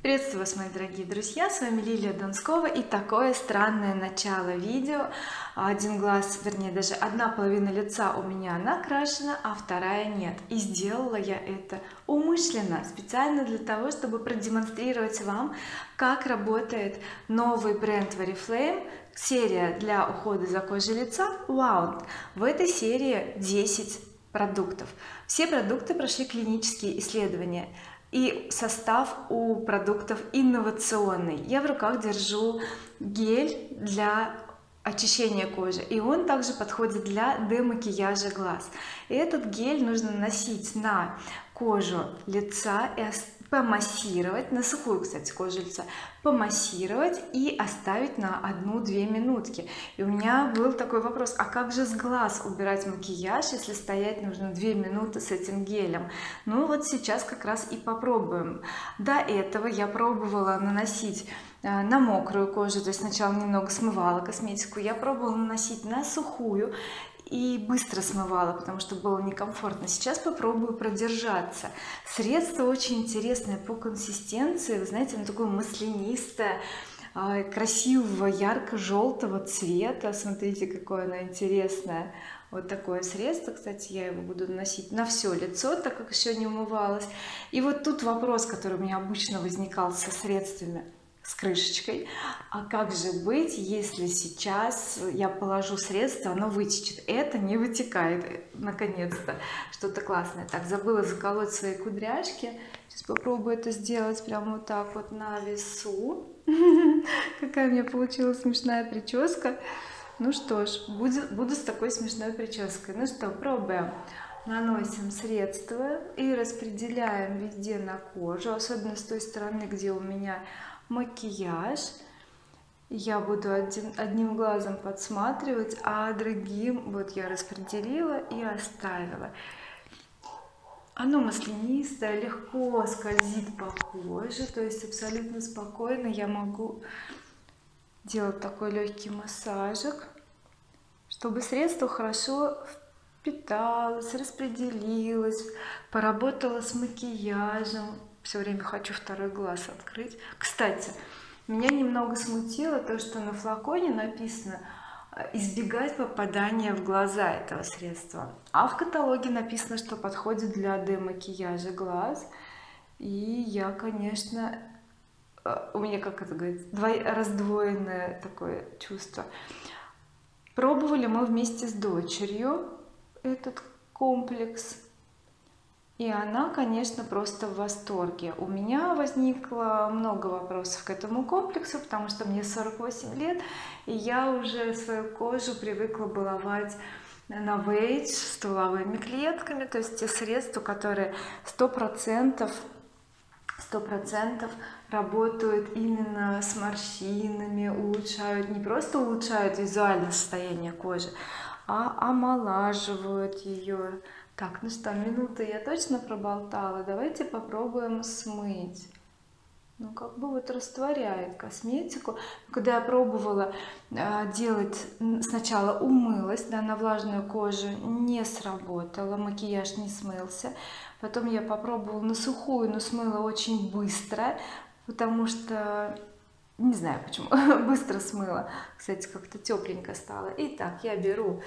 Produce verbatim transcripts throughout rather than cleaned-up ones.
Приветствую вас, мои дорогие друзья, с вами Лилия Донскова, и такое странное начало видео. Один глаз, вернее даже одна половина лица у меня накрашена, а вторая нет, и сделала я это умышленно, специально для того, чтобы продемонстрировать вам, как работает новый бренд oriflame, серия для ухода за кожей лица Wound. В этой серии десять продуктов. Все продукты прошли клинические исследования, и состав у продуктов инновационный. Я в руках держу гель для очищения кожи, и он также подходит для демакияжа глаз. И этот гель нужно наносить на кожу лица и помассировать, на сухую, кстати, кожу лица, помассировать и оставить на одну-две минутки. И у меня был такой вопрос: а как же с глаз убирать макияж, если стоять нужно две минуты с этим гелем? Ну вот сейчас как раз и попробуем. До этого я пробовала наносить на мокрую кожу, то есть сначала немного смывала косметику, я пробовала наносить на сухую и быстро смывала, потому что было некомфортно. Сейчас попробую продержаться. Средство очень интересное по консистенции, вы знаете, оно такое маслянистое, красивого ярко-желтого цвета. Смотрите, какое оно интересное. Вот такое средство, кстати, я его буду наносить на все лицо, так как еще не умывалась. И вот тут вопрос, который у меня обычно возникал со средствами с крышечкой: а как же быть, если сейчас я положу средство, оно вытечет? Это не вытекает, наконец-то что-то классное. Так, забыла заколоть свои кудряшки, сейчас попробую это сделать прямо вот так вот на весу. Какая у меня получилась смешная прическа. Ну что ж, буду, буду с такой смешной прической. Ну что, пробуем. Наносим средство и распределяем везде на кожу, особенно с той стороны, где у меня макияж. Я буду один, одним глазом подсматривать, а другим вот я распределила и оставила. Оно маслянистое, легко скользит по коже, то есть абсолютно спокойно я могу делать такой легкий массажик, чтобы средство хорошо впиталось, распределилось, поработало с макияжем. Все время хочу второй глаз открыть. Кстати, меня немного смутило то, что на флаконе написано избегать попадания в глаза этого средства, а в каталоге написано, что подходит для демакияжа глаз. И я, конечно, у меня, как это говорится, раздвоенное такое чувство. Пробовали мы вместе с дочерью этот комплекс, и она, конечно, просто в восторге. У меня возникло много вопросов к этому комплексу, потому что мне сорок восемь лет, и я уже свою кожу привыкла баловать Novage стволовыми клетками, то есть те средства, которые сто процентов сто процентов работают именно с морщинами, улучшают, не просто улучшают визуальное состояние кожи, а омолаживают ее. Так, ну что, минуты я точно проболтала, давайте попробуем смыть. Ну как бы вот растворяет косметику. Когда я пробовала э, делать, сначала умылась, да, на влажную кожу, не сработало, макияж не смылся. Потом я попробовала на сухую, но смыла очень быстро, потому что не знаю почему быстро смыла. Кстати, как-то тепленько стало. Итак, я беру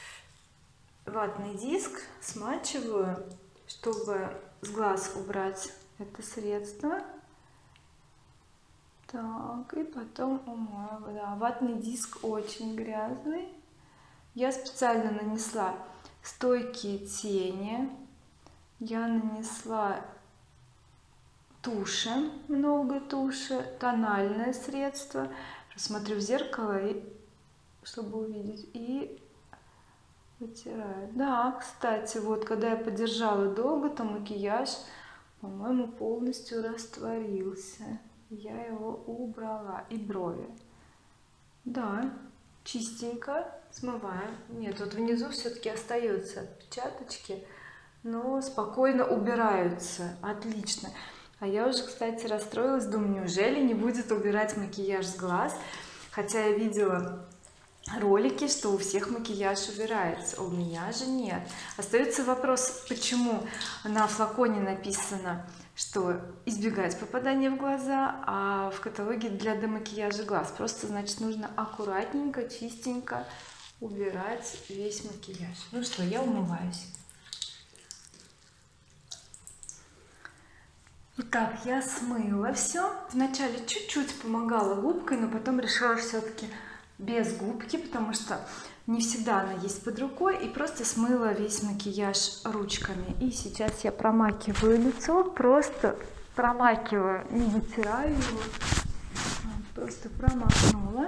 ватный диск, смачиваю, чтобы с глаз убрать это средство. Так, и потом умою. Да, ватный диск очень грязный. Я специально нанесла стойкие тени, я нанесла туши, много туши, тональное средство. Смотрю в зеркало, и, чтобы увидеть, и вытираю. Да, кстати, вот когда я подержала долго, то макияж, по-моему, полностью растворился. Я его убрала. И брови, да, чистенько смываем. Нет, вот внизу все-таки остаются отпечаточки, но спокойно убираются. Отлично. А я уже, кстати, расстроилась, думаю, неужели не будет убирать макияж с глаз, хотя я видела ролики, что у всех макияж убирается, у меня же нет. Остается вопрос, почему на флаконе написано, что избегать попадания в глаза, а в каталоге для демакияжа глаз. Просто значит нужно аккуратненько, чистенько убирать весь макияж. Ну что, я умываюсь. Итак, я смыла все. Вначале чуть-чуть помогала губкой, но потом решила все-таки без губки, потому что не всегда она есть под рукой, и просто смыла весь макияж ручками. И сейчас я промакиваю лицо, просто промакиваю, не вытираю его, просто промакнула.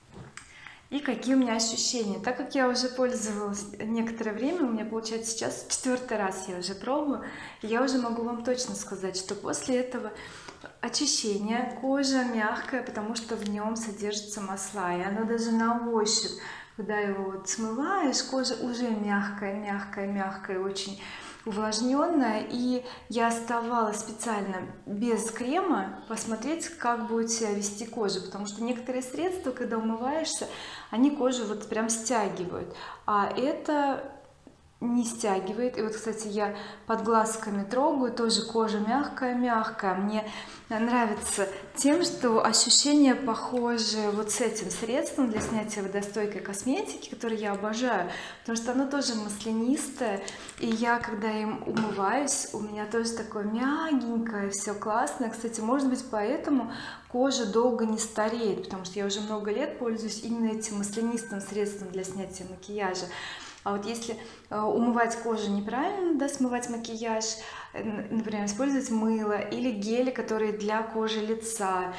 И какие у меня ощущения, так как я уже пользовалась некоторое время, у меня получается сейчас четвертый раз я уже пробую, я уже могу вам точно сказать, что после этого очищение, кожа мягкая, потому что в нем содержатся масла, и оно даже на ощупь, когда его вот смываешь, кожа уже мягкая мягкая мягкая, очень увлажненная. И я оставала специально без крема посмотреть, как будет себя вести кожа, потому что некоторые средства, когда умываешься, они кожу вот прям стягивают, а это не стягивает. И вот, кстати, я под глазками трогаю, тоже кожа мягкая мягкая. Мне нравится тем, что ощущения похожи вот с этим средством для снятия водостойкой косметики, который я обожаю, потому что оно тоже маслянистое, и я когда им умываюсь, у меня тоже такое мягенькое, все классно. Кстати, может быть, поэтому кожа долго не стареет, потому что я уже много лет пользуюсь именно этим маслянистым средством для снятия макияжа. А вот если умывать кожу неправильно, да, смывать макияж, например, использовать мыло или гели, которые для кожи лица,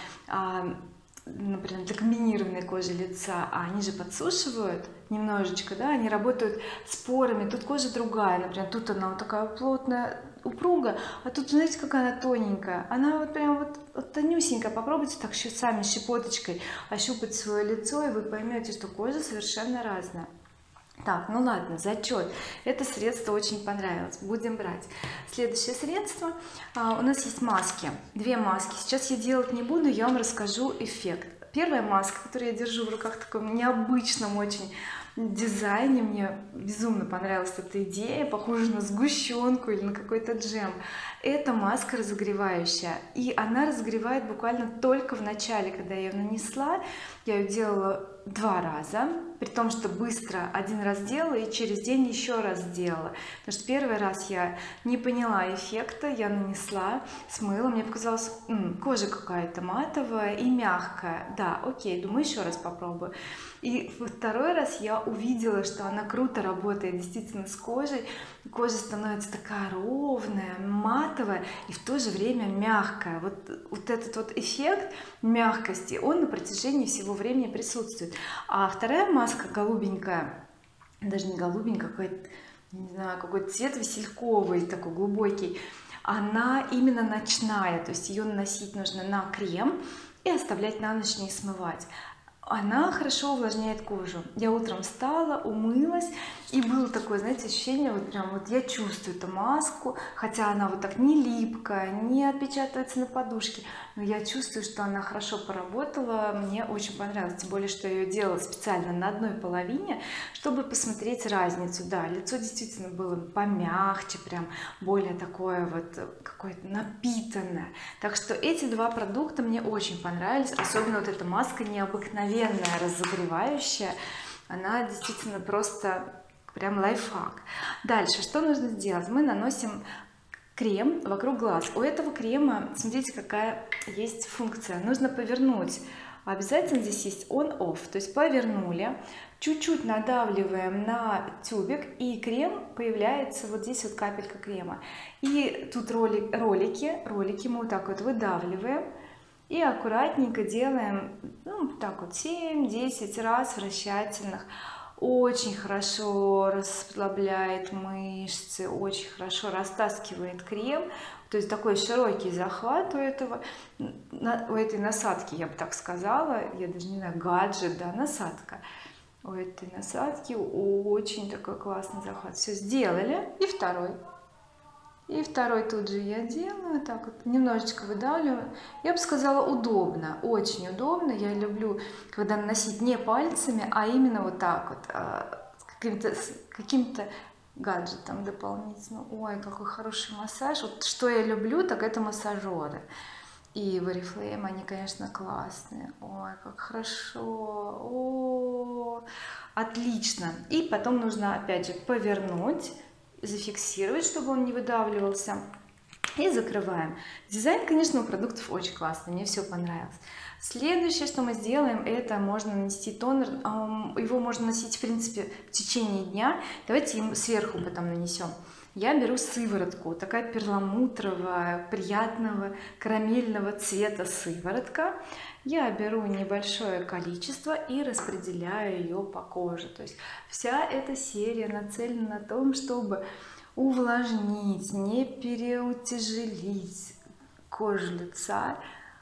например, для комбинированной кожи лица, а они же подсушивают немножечко, да, они работают с порами. Тут кожа другая, например, тут она вот такая плотная, упругая, а тут, знаете, какая она тоненькая, она вот прям вот, вот тонюсенькая. Попробуйте так сами щепоточкой ощупать свое лицо, и вы поймете, что кожа совершенно разная. Так, ну ладно, зачет. Это средство очень понравилось, будем брать. Следующее средство, а, у нас есть маски, две маски. Сейчас я делать не буду, я вам расскажу эффект. Первая маска, которую я держу в руках, в таком необычном очень дизайне, мне безумно понравилась эта идея, похожа на сгущенку или на какой-то джем. Это маска разогревающая, и она разогревает буквально только в начале. Когда я ее нанесла, я ее делала два раза, при том, что быстро один раз делала и через день еще раз делала, потому что первый раз я не поняла эффекта, я нанесла, смыла, мне показалось, м, кожа какая-то матовая и мягкая, да, окей, думаю, еще раз попробую. И во второй раз я увидела, что она круто работает действительно с кожей, кожа становится такая ровная, матовая и в то же время мягкая. Вот, вот этот вот эффект мягкости, он на протяжении всего времени присутствует. А вторая маска голубенькая, даже не голубенькая, какой-то, не знаю, какой-то цвет васильковый, такой глубокий, она именно ночная, то есть ее наносить нужно на крем и оставлять на ночь, не смывать. Она хорошо увлажняет кожу. Я утром встала, умылась, и было такое, знаете, ощущение, вот прям вот я чувствую эту маску, хотя она вот так не липкая, не отпечатывается на подушке, но я чувствую, что она хорошо поработала. Мне очень понравилось, тем более, что я ее делала специально на одной половине, чтобы посмотреть разницу. Да, лицо действительно было помягче, прям более такое вот какое-то напитанное. Так что эти два продукта мне очень понравились, особенно вот эта маска необыкновенная, разогревающая, она действительно просто прям лайфхак. Дальше что нужно сделать? Мы наносим крем вокруг глаз. У этого крема, смотрите, какая есть функция, нужно повернуть, обязательно здесь есть on-off, то есть повернули, чуть-чуть надавливаем на тюбик, и крем появляется, вот здесь вот капелька крема, и тут ролик, ролики ролики мы вот так вот выдавливаем и аккуратненько делаем, ну, так вот семь-десять раз вращательных. Очень хорошо расслабляет мышцы, очень хорошо растаскивает крем, то есть такой широкий захват у этого, у этой насадки, я бы так сказала, я даже не знаю, гаджет, да, насадка, у этой насадки очень такой классный захват. Все сделали, и второй. И второй тут же я делаю так вот, немножечко выдавливаю. Я бы сказала, удобно, очень удобно. Я люблю, когда наносить не пальцами, а именно вот так вот, с каким-то каким-то гаджетом дополнительно. Ой, какой хороший массаж. Вот что я люблю, так это массажеры. И в Oriflame они, конечно, классные. Ой, как хорошо. О, отлично. И потом нужно опять же повернуть, зафиксировать, чтобы он не выдавливался, и закрываем. Дизайн, конечно, у продуктов очень классный, мне все понравилось. Следующее, что мы сделаем, это можно нанести тонер. Его можно носить в принципе в течение дня. Давайте им сверху потом нанесем. Я беру сыворотку, такая перламутровая, приятного карамельного цвета сыворотка. Я беру небольшое количество и распределяю ее по коже. То есть вся эта серия нацелена на том, чтобы увлажнить, не переутяжелить кожу лица.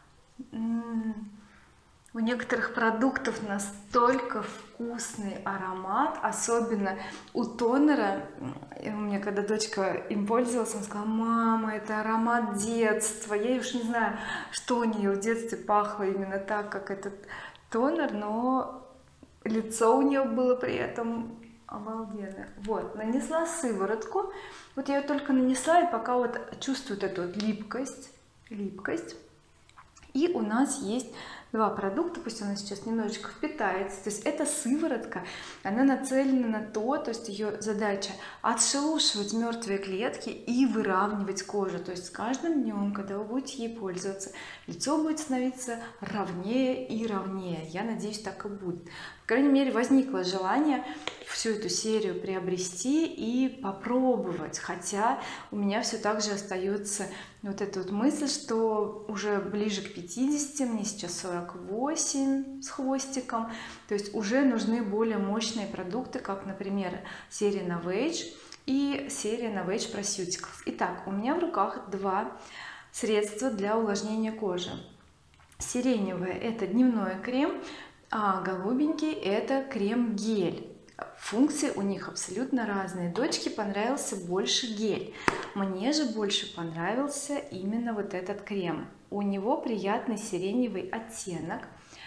У некоторых продуктов настолько вкусный аромат, особенно у тонера. У меня когда дочка им пользовалась, она сказала: мама, это аромат детства. Я уж не знаю, что у нее в детстве пахло именно так, как этот тонер, но лицо у нее было при этом обалденное. Вот, нанесла сыворотку. Вот я ее только нанесла, и пока вот чувствует эту вот липкость липкость и у нас есть два продукта, пусть она сейчас немножечко впитается. То есть эта сыворотка, она нацелена на то, то есть ее задача отшелушивать мертвые клетки и выравнивать кожу. То есть с каждым днем, когда вы будете ей пользоваться, лицо будет становиться ровнее и ровнее. Я надеюсь, так и будет. По крайней мере, возникло желание всю эту серию приобрести и попробовать, хотя у меня все так же остается вот эта вот мысль, что уже ближе к пятидесяти, мне сейчас сорок восемь с хвостиком, то есть уже нужны более мощные продукты, как, например, серия Novage и серия Novage Proceuticals. Итак, у меня в руках два средства для увлажнения кожи. Сиреневое — это дневной крем, а голубенький — это крем-гель. Функции у них абсолютно разные. Дочке понравился больше гель, мне же больше понравился именно вот этот крем. У него приятный сиреневый оттенок,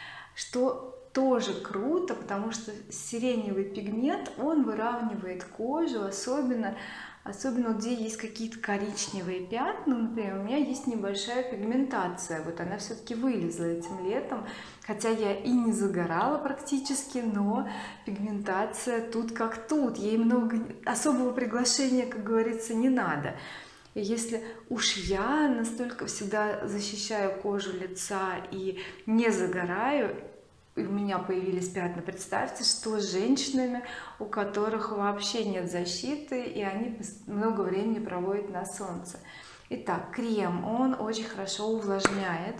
что тоже круто, потому что сиреневый пигмент, он выравнивает кожу, особенно особенно где есть какие-то коричневые пятна. Например, у меня есть небольшая пигментация, вот она все-таки вылезла этим летом, хотя я и не загорала практически, но пигментация тут как тут, ей много, особого приглашения, как говорится, не надо. И если уж я настолько всегда защищаю кожу лица и не загораю, и у меня появились пятна, представьте, что с женщинами, у которых вообще нет защиты, и они много времени проводят на солнце. Итак, крем, он очень хорошо увлажняет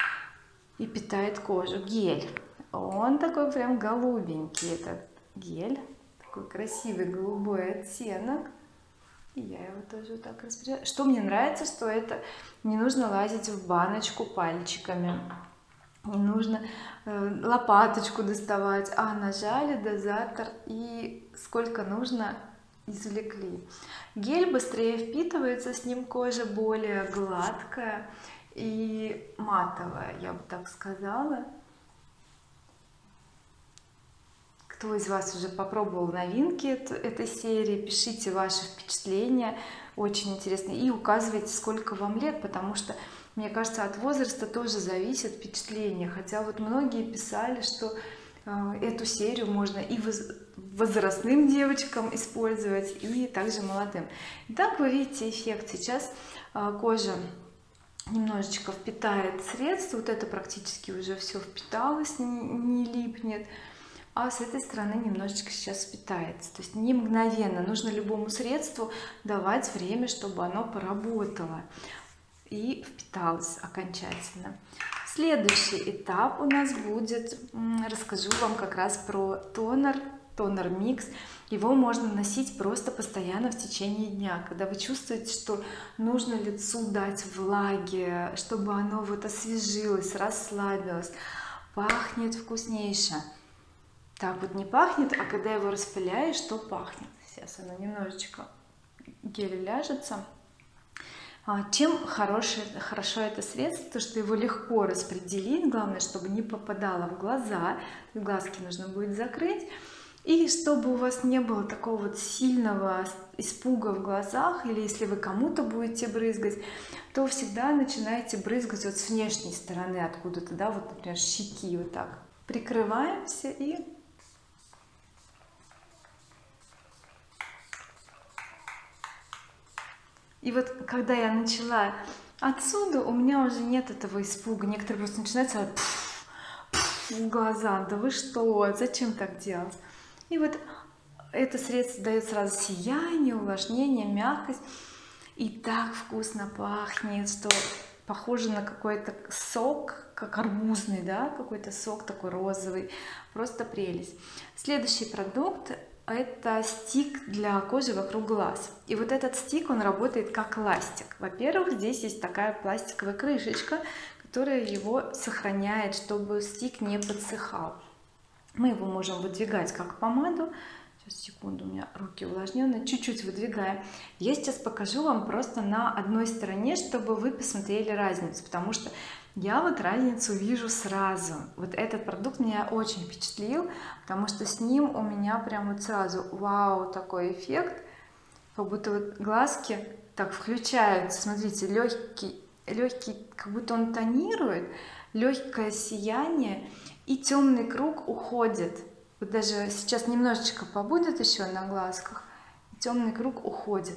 и питает кожу. Гель, он такой прям голубенький, этот гель, такой красивый голубой оттенок. И я его тоже вот так распределяю. Что мне нравится, что это не нужно лазить в баночку пальчиками, не нужно э, лопаточку доставать, а нажали дозатор и сколько нужно извлекли. Гель быстрее впитывается, с ним кожа более гладкая и матовая, я бы так сказала. Кто из вас уже попробовал новинки этой серии, пишите ваши впечатления, очень интересно, и указывайте, сколько вам лет, потому что мне кажется, от возраста тоже зависит впечатление. Хотя вот многие писали, что э, эту серию можно и возрастным девочкам использовать, и также молодым. Итак, вы видите эффект. Сейчас э, кожа немножечко впитает средство, вот это практически уже все впиталось, не, не липнет, а с этой стороны немножечко сейчас впитается. То есть не мгновенно, нужно любому средству давать время, чтобы оно поработало и впиталась окончательно. Следующий этап у нас будет, расскажу вам как раз про тонер, тонер микс. Его можно носить просто постоянно в течение дня, когда вы чувствуете, что нужно лицу дать влаги, чтобы оно вот освежилось, расслабилось. Пахнет вкуснейше. Так вот не пахнет, а когда его распыляешь, то пахнет. Сейчас оно немножечко гель ляжется. А, чем хорошее, хорошо это средство, то что его легко распределить, главное, чтобы не попадало в глаза, глазки нужно будет закрыть, и чтобы у вас не было такого вот сильного испуга в глазах, или если вы кому-то будете брызгать, то всегда начинаете брызгать вот с внешней стороны откуда-то, да, вот, например, щеки, вот так прикрываемся и и вот когда я начала отсюда, у меня уже нет этого испуга. Некоторые просто начинают сразу пфф, пфф, в глаза, да вы что, зачем так делать? И вот это средство дает сразу сияние, увлажнение, мягкость, и так вкусно пахнет, что похоже на какой-то сок, как арбузный, да, какой-то сок такой розовый, просто прелесть. Следующий продукт — это стик для кожи вокруг глаз, и вот этот стик, он работает как ластик. Во-первых, здесь есть такая пластиковая крышечка, которая его сохраняет, чтобы стик не подсыхал. Мы его можем выдвигать как помаду. Сейчас, секунду, у меня руки увлажненные, чуть-чуть выдвигаем. Я сейчас покажу вам просто на одной стороне, чтобы вы посмотрели разницу, потому что я вот разницу вижу сразу. Вот этот продукт меня очень впечатлил, потому что с ним у меня прям вот сразу вау, такой эффект, как будто вот глазки так включаются. Смотрите, легкий легкий, как будто он тонирует, легкое сияние, и темный круг уходит. Вот даже сейчас немножечко побудет еще на глазках, темный круг уходит.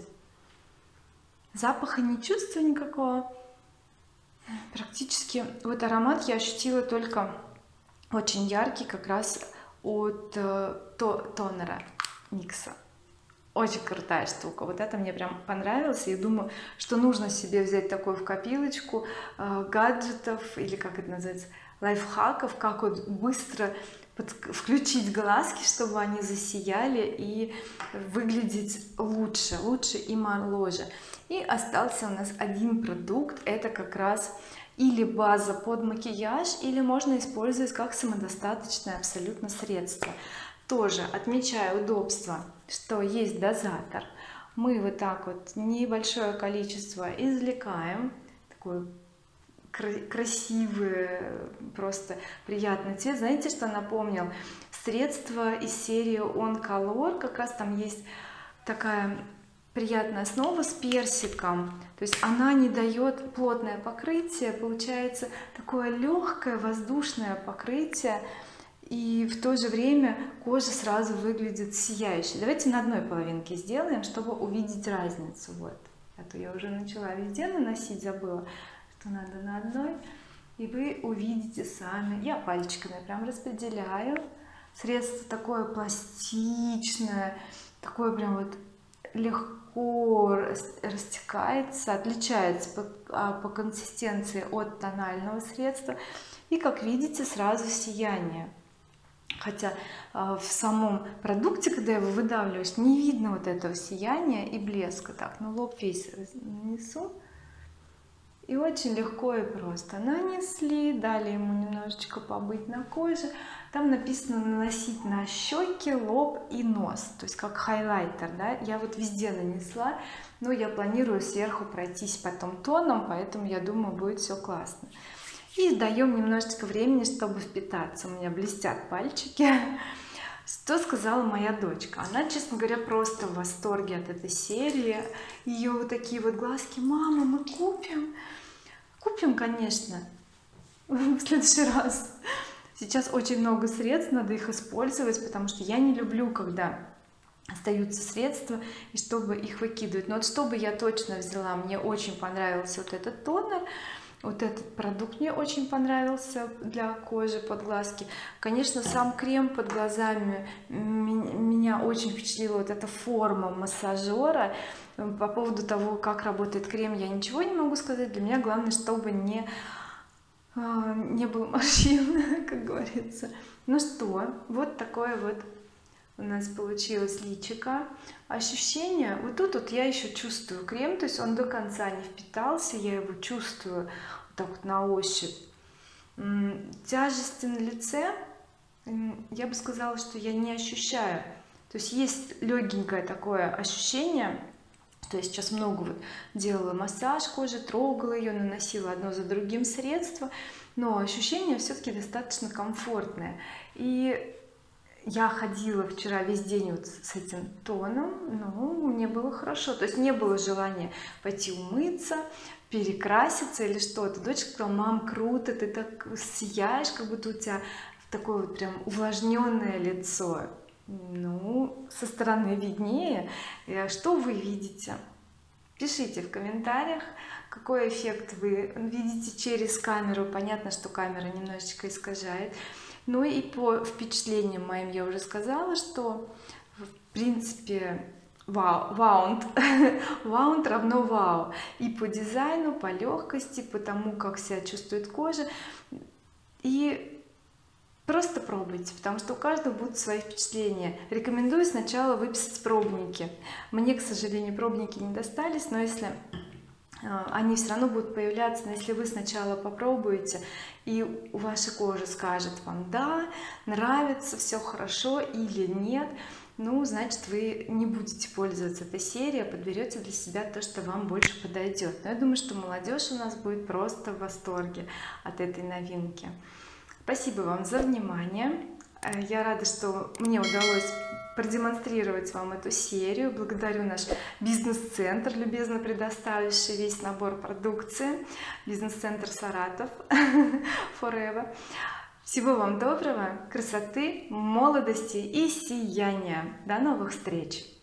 Запаха не чувствую никакого практически. Вот аромат я ощутила только очень яркий, как раз от э, то, тонера никса. Очень крутая штука, вот это мне прям понравилось. Я думаю, что нужно себе взять такой в копилочку э, гаджетов, или как это называется, лайфхаков, как вот быстро под, включить глазки, чтобы они засияли и выглядеть лучше лучше и моложе. И остался у нас один продукт, это как раз или база под макияж, или можно использовать как самодостаточное абсолютно средство. Тоже отмечаю удобство, что есть дозатор. Мы вот так вот небольшое количество извлекаем, такой красивый, просто приятный цвет. Знаете, что напомнил? Средство из серии On Color, как раз там есть такая приятная основа с персиком, то есть она не дает плотное покрытие, получается такое легкое воздушное покрытие, и в то же время кожа сразу выглядит сияющей. Давайте на одной половинке сделаем, чтобы увидеть разницу. Вот, а то я уже начала везде наносить, забыла, что надо на одной, и вы увидите сами. Я пальчиками прям распределяю. Средство такое пластичное, такое прям вот легко растекается, отличается по, по консистенции от тонального средства, и как видите сразу сияние. Хотя в самом продукте, когда его выдавливаешь, не видно вот этого сияния и блеска. Так, ну лоб весь нанесу, и очень легко и просто нанесли, дали ему немножечко побыть на коже. Там написано наносить на щеки, лоб и нос, то есть как хайлайтер, да. Я вот везде нанесла, но я планирую сверху пройтись потом тоном, поэтому я думаю, будет все классно. И даем немножечко времени, чтобы впитаться. У меня блестят пальчики. Что сказала моя дочка? Она, честно говоря, просто в восторге от этой серии. Ее вот такие вот глазки: мама, мы купим купим конечно, в следующий раз. Сейчас очень много средств, надо их использовать, потому что я не люблю, когда остаются средства и чтобы их выкидывать. Но вот чтобы я точно взяла, мне очень понравился вот этот тонер. Вот этот продукт мне очень понравился для кожи под глазки. Конечно, сам крем под глазами меня очень впечатлила, вот эта форма массажера. По поводу того, как работает крем, я ничего не могу сказать. Для меня главное, чтобы не не было морщин, как говорится. Ну что, вот такое вот у нас получилось личико. Ощущение вот тут вот я еще чувствую крем, то есть он до конца не впитался, я его чувствую вот так вот на ощупь. Тяжести на лице я бы сказала, что я не ощущаю, то есть есть легенькое такое ощущение, что я сейчас много вот делала массаж кожи, трогала ее, наносила одно за другим средства, но ощущение все-таки достаточно комфортное. И я ходила вчера весь день вот с этим тоном, ну мне было хорошо, то есть не было желания пойти умыться, перекраситься или что-то. Дочка сказала: мам, круто, ты так сияешь, как будто у тебя такое вот прям увлажненное лицо. Ну, со стороны виднее. Что вы видите? Пишите в комментариях, какой эффект вы видите через камеру. Понятно, что камера немножечко искажает. Ну и по впечатлениям моим я уже сказала, что в принципе вау, ваунд ваунд равно вау, и по дизайну, по легкости, по тому, как себя чувствует кожа. И просто пробуйте, потому что у каждого будут свои впечатления. Рекомендую сначала выписать пробники. Мне, к сожалению, пробники не достались, но если они все равно будут появляться, но если вы сначала попробуете и ваша кожа скажет вам: да, нравится, все хорошо, или нет, ну значит вы не будете пользоваться этой серией, а подберете для себя то, что вам больше подойдет. Но я думаю, что молодежь у нас будет просто в восторге от этой новинки. Спасибо вам за внимание. Я рада, что мне удалось продемонстрировать вам эту серию. Благодарю наш бизнес-центр, любезно предоставивший весь набор продукции, бизнес-центр Саратов Forever. Всего вам доброго, красоты, молодости и сияния. До новых встреч!